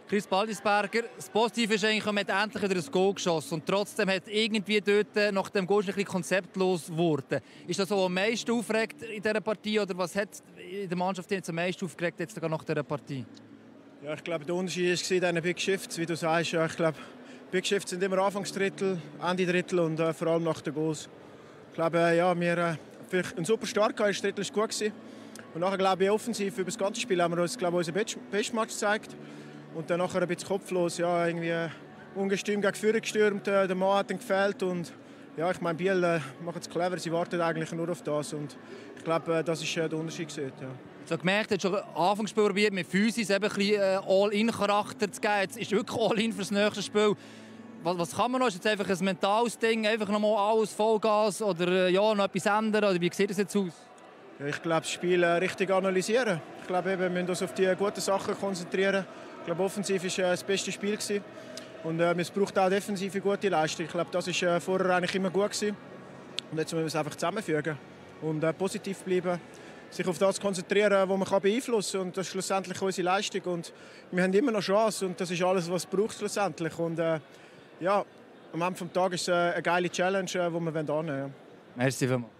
Chris Baldisberger, das Positive ist eigentlich, man hat endlich wieder ein Goal geschossen und trotzdem hat irgendwie dort nach dem Goal ein bisschen konzeptlos geworden. Ist das so am meisten aufgeregt in dieser Partie oder was hat in der Mannschaft jetzt am meisten aufgeregt jetzt sogar nach dieser Partie? Ja, ich glaube, der Unterschied war in diesen Big Shifts, wie du sagst. Ja, ich glaube, Big Shifts sind immer Anfangsdrittel, Ende Drittel und vor allem nach den Goals. Ich glaube, ja, wir vielleicht ein super Start gehabt, das Drittel war gut. Und nachher, glaube ich, offensiv über das ganze Spiel haben wir uns, glaube ich, unseren Bestmatch gezeigt. Und dann nachher ein bisschen kopflos, ja, irgendwie ungestüm gegen vorne gestürmt. Der Mann hat dann gefehlt. Und ja, ich meine, Biel macht es clever, sie warten eigentlich nur auf das. Und ich glaube, das ist der Unterschied gesehen. Ja. So gemerkt, hat schon Anfangsspiel probiert, mit Physis eben ein bisschen All-In-Charakter zu geben. Jetzt ist wirklich All-In für das nächste Spiel. Was kann man noch? Ist jetzt einfach ein mentales Ding, einfach nochmal alles Vollgas oder ja, noch etwas ändern? Oder wie sieht das jetzt aus? Ja, ich glaube, das Spiel richtig analysieren. Ich glaube, wir müssen uns auf die guten Sachen konzentrieren. Ich glaube, offensiv war das beste Spiel. Und es braucht auch defensiv eine gute Leistung. Ich glaube, das war vorher eigentlich immer gut. Und jetzt müssen wir es einfach zusammenfügen. Und positiv bleiben, sich auf das konzentrieren, was man beeinflussen kann. Und das ist schlussendlich unsere Leistung. Und wir haben immer noch Chance. Und das ist alles, was es braucht schlussendlich. Und ja, am Ende des Tages ist es eine geile Challenge, die wir annehmen wollen. Merci vielmals.